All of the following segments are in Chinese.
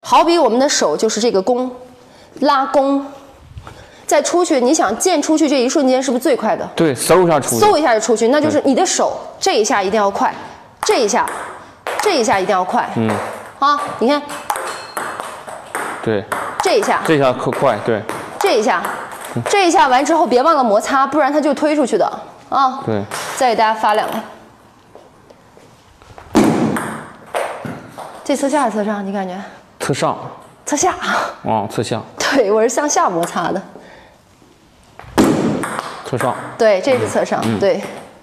好比我们的手就是这个弓，拉弓，再出去，你想箭出去这一瞬间是不是最快的？ 对，嗖一下出去， 嗖一下就出去，那就是你的手这一下一定要快，这一下一定要快。啊，你看， 对， 这一下可快，对， 这一下完之后别忘了摩擦，不然它就推出去的啊。 对， 再给大家发两个。这侧下还是侧上？你感觉？ 侧上。 侧下。 哦，侧下。 对，我是向下摩擦的。 侧上。 对，这是侧上。对。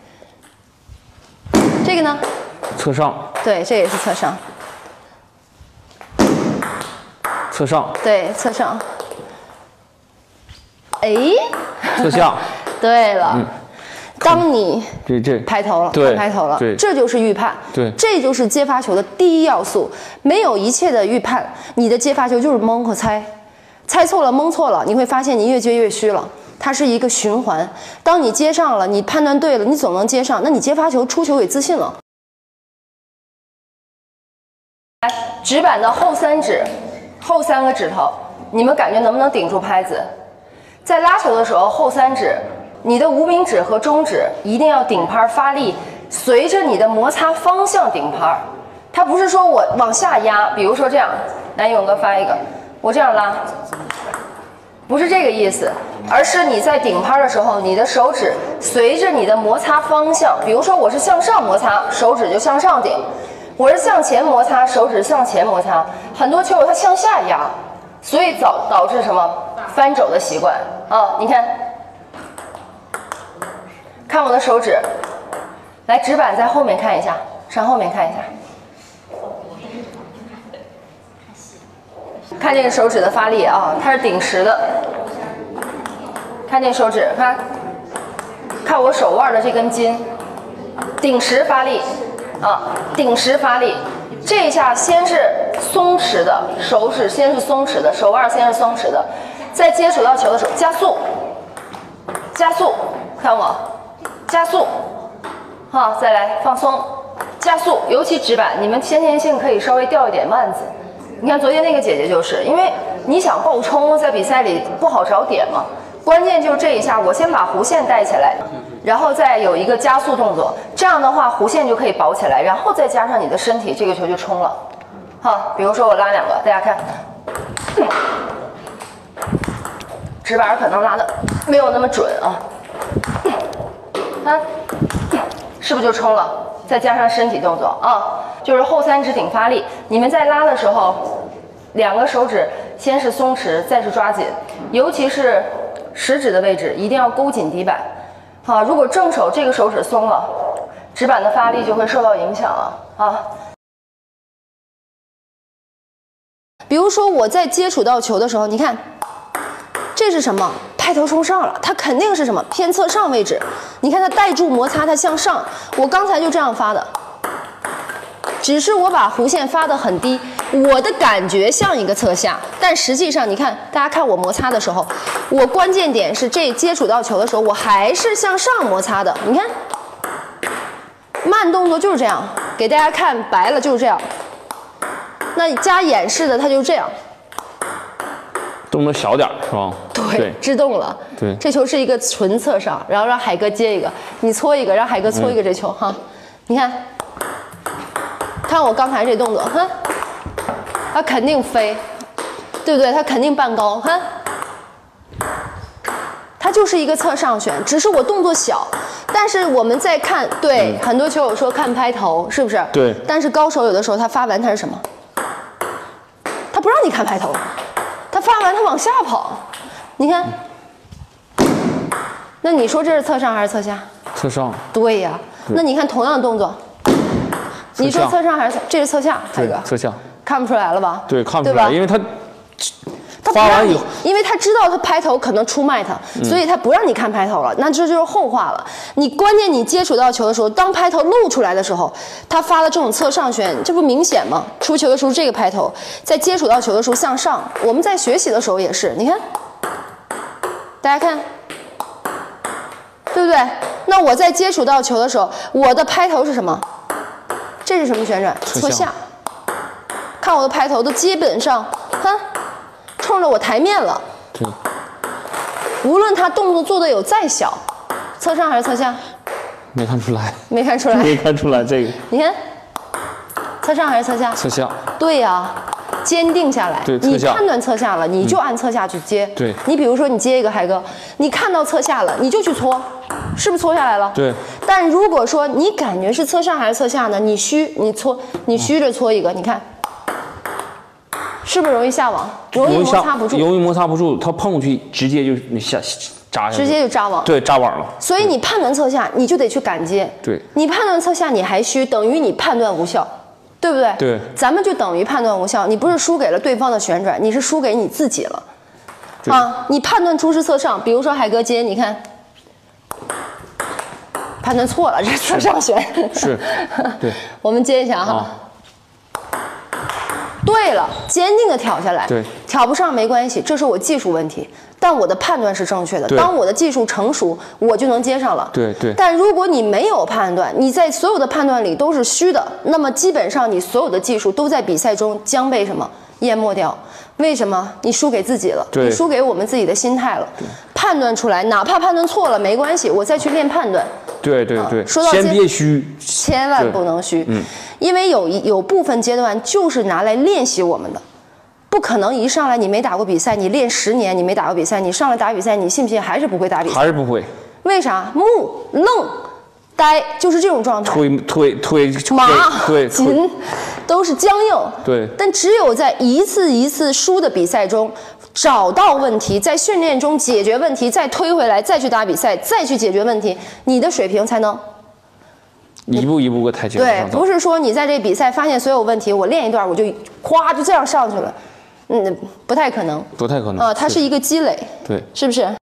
这个呢？ 侧上。 对，这也是侧上。 侧上。 对，侧上。哎。 侧下。 对了。当你拍头了， 对， 拍头了， 对， 这就是预判， 对， 这就是接发球的第一要素。没有一切的预判，你的接发球就是蒙和猜，猜错了，蒙错了，你会发现你越接越虚了。它是一个循环。当你接上了，你判断对了，你总能接上，那你接发球出球有自信了。来，指板的后三指，后3个指头，你们感觉能不能顶住拍子？在拉球的时候，后3指。你的无名指和中指一定要顶拍发力，随着你的摩擦方向顶拍。它不是说我往下压，比如说这样，来勇哥发一个，我这样拉，不是这个意思，而是你在顶拍的时候，你的手指随着你的摩擦方向，比如说我是向上摩擦，手指就向上顶；我是向前摩擦，手指向前摩擦。很多球友他向下压，所以导致什么翻肘的习惯啊？你看。看我的手指，来指板在后面看一下，上后面看一下，看这个手指的发力啊，它是顶实的。看这手指，看我手腕的这根筋，顶实发力啊，顶实发力。这一下先是松弛的，手指先是松弛的，手腕先是松弛的，在接触到球的时候加速，加速，看我。加速，好，再来放松，加速，尤其指板，你们先天性可以稍微掉一点慢子。你看昨天那个姐姐就是，因为你想爆冲，在比赛里不好找点嘛，关键就是这一下，我先把弧线带起来，然后再有一个加速动作，这样的话弧线就可以保起来，然后再加上你的身体，这个球就冲了。好，比如说我拉2个，大家看，指板可能拉的没有那么准啊。是不是就冲了？再加上身体动作啊，就是后3指顶发力。你们在拉的时候，2个手指先是松弛，再是抓紧，尤其是食指的位置一定要勾紧底板。啊，如果正手这个手指松了，指板的发力就会受到影响了啊。比如说我在接触到球的时候，你看这是什么？拍头冲上了，它肯定是什么偏侧上位置。你看它带住摩擦，它向上。我刚才就这样发的，只是我把弧线发得很低，我的感觉像一个侧下，但实际上你看，大家看我摩擦的时候，我关键点是这接触到球的时候，我还是向上摩擦的。你看，慢动作就是这样，给大家看白了就是这样。那加演示的它就是这样。 动作小点是吧？ 对，制动了。 对， 这球是一个纯侧上，然后让海哥接一个，你搓一个，让海哥搓一个这球哈。你看，看我刚才这动作，哈，他肯定飞，对不对？他肯定半高，哈，它就是一个侧上旋，只是我动作小。但是我们再看，对，很多球友说看拍头，是不是？ 对。 但是高手有的时候他发完他是什么？他不让你看拍头。他发完，他往下跑，你看，那你说这是侧上还是侧下？ 侧上。对呀，那你看同样的动作，你说侧上还是这是侧下？海哥， 侧下， 看不出来了吧？ 对，看不出来，因为他发完以后，因为他知道他拍头可能出卖他，所以他不让你看拍头了。那这就是后话了。你关键你接触到球的时候，当拍头露出来的时候，他发了这种侧上旋，这不明显吗？出球的时候这个拍头，在接触到球的时候向上。我们在学习的时候也是，你看，大家看，对不对？那我在接触到球的时候，我的拍头是什么？这是什么旋转？侧下。 看我的拍头都基本上，看，冲着我台面了。 对。 无论他动作做的有再小，侧上还是侧下？ 没看出来。 没看出来。 没看出来这个。 你看，侧上还是侧下？ 侧下。 对呀。坚定下来， 对， 你判断侧下了，你就按侧下去接。 对， 你比如说你接一个海哥，你看到侧下了，你就去搓，是不是搓下来了？ 对。 但如果说你感觉是侧上还是侧下呢？你搓，你虚着搓一个，你看，是不是容易下网？容易摩擦不住。 容易摩擦不住，它碰过去直接就扎下去。 直接就扎网。 对，扎网了。 所以你判断侧下，你就得去敢接。 对。 你判断侧下你还虚，等于你判断无效。对不对？ 对， 咱们就等于判断无效。你不是输给了对方的旋转，你是输给你自己了。啊，你判断出是侧上，比如说海哥接，你看，判断错了，这是侧上旋。 是。对。 我们接一下哈。对了，坚定的挑下来。 对。 挑不上没关系，这是我技术问题，但我的判断是正确的。当我的技术成熟，我就能接上了。 对对。 但如果你没有判断，你在所有的判断里都是虚的，那么基本上你所有的技术都在比赛中将被什么淹没掉？为什么？你输给自己了，你输给我们自己的心态了。判断出来，哪怕判断错了没关系，我再去练判断。 对对对。 说到先别虚， 千万不能虚。因为有部分阶段就是拿来练习我们的。不可能一上来你没打过比赛，你练10年你没打过比赛，你上来打比赛，你信不信还是不会打比赛？ 还是不会。 为啥？木愣呆就是这种状态。 腿麻紧都是僵硬。 对。 但只有在一次一次输的比赛中找到问题，在训练中解决问题，再推回来，再去打比赛，再去解决问题，你的水平才能一步一步个台阶往上走。 对，不是说你在这比赛发现所有问题，我练一段我就咵就这样上去了。不太可能。 不太可能。 它是一个积累。 对。 是不是？